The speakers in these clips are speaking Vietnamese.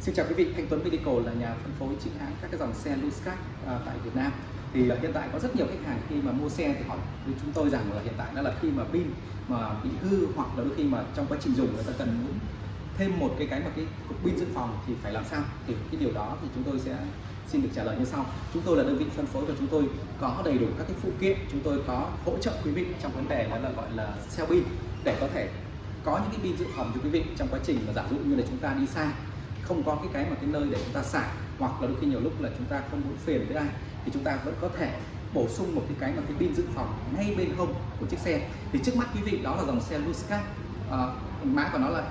Xin chào quý vị, Thanh Tuấn Medical là nhà phân phối chính hãng các cái dòng xe Lucas tại Việt Nam. Thì hiện tại có rất nhiều khách hàng khi mà mua xe thì hỏi với chúng tôi rằng là hiện tại đó là khi mà pin mà bị hư, hoặc là đôi khi mà trong quá trình dùng người ta cần muốn thêm một cái cục pin dự phòng thì phải làm sao. Thì cái điều đó thì chúng tôi sẽ xin được trả lời như sau. Chúng tôi là đơn vị phân phối và chúng tôi có đầy đủ các cái phụ kiện, chúng tôi có hỗ trợ quý vị trong vấn đề đó là gọi là sale pin, để có thể có những cái pin dự phòng cho quý vị trong quá trình mà giả dụ như là chúng ta đi xa, không có cái nơi để chúng ta xả, hoặc là đôi khi nhiều lúc là chúng ta không muốn phiền với ai thì chúng ta vẫn có thể bổ sung một cái pin dự phòng ngay bên hông của chiếc xe. Thì trước mắt quý vị đó là dòng xe Lucas, mã của nó là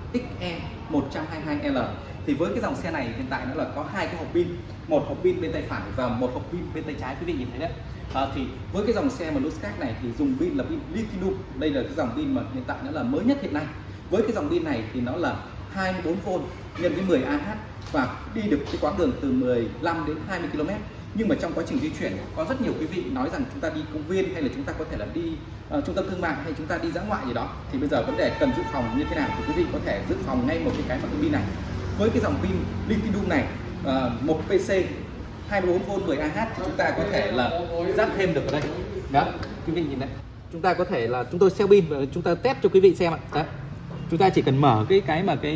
XE122L. Thì với cái dòng xe này hiện tại nó là có hai cái hộp pin, một hộp pin bên tay phải và một hộp pin bên tay trái, quý vị nhìn thấy đấy. Thì với cái dòng xe mà Lucas này thì dùng pin là pin lithium. Đây là cái dòng pin mà hiện tại nó là mới nhất hiện nay. Với cái dòng pin này thì nó là 24V nhân với 10Ah và đi được cái quãng đường từ 15 đến 20 km. Nhưng mà trong quá trình di chuyển có rất nhiều quý vị nói rằng chúng ta đi công viên, hay là chúng ta có thể là đi trung tâm thương mại, hay chúng ta đi dã ngoại gì đó, thì bây giờ vấn đề cần dự phòng như thế nào thì quý vị có thể dự phòng ngay một cái pin này. Với cái dòng pin lithium này, một PC 24V 10Ah thì chúng ta có thể là ráp thêm được ở đây. Đó, quý vị nhìn đấy. Chúng ta có thể là chúng tôi sell pin và chúng ta test cho quý vị xem ạ. Đấy. Chúng ta chỉ cần mở cái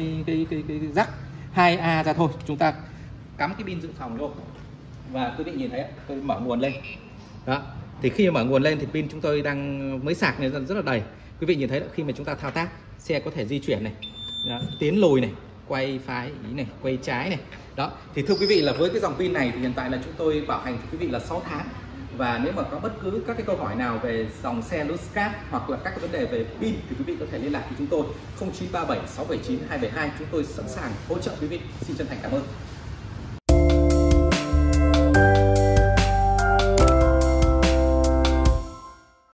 rắc 2A ra thôi, chúng ta cắm cái pin dự phòng vô và quý vị nhìn thấy tôi mở nguồn lên. Đó, thì khi mở nguồn lên thì pin chúng tôi đang mới sạc này rất là đầy. Quý vị nhìn thấy đó, khi mà chúng ta thao tác, xe có thể di chuyển này, đó, tiến lùi này, quay phải ý này, quay trái này. Đó, thì thưa quý vị là với cái dòng pin này thì hiện tại là chúng tôi bảo hành cho quý vị là 6 tháng. Và nếu mà có bất cứ các cái câu hỏi nào về dòng xe Lucas hoặc là các cái vấn đề về pin thì quý vị có thể liên lạc với chúng tôi 0937 679 272. Chúng tôi sẵn sàng hỗ trợ quý vị. Xin chân thành cảm ơn.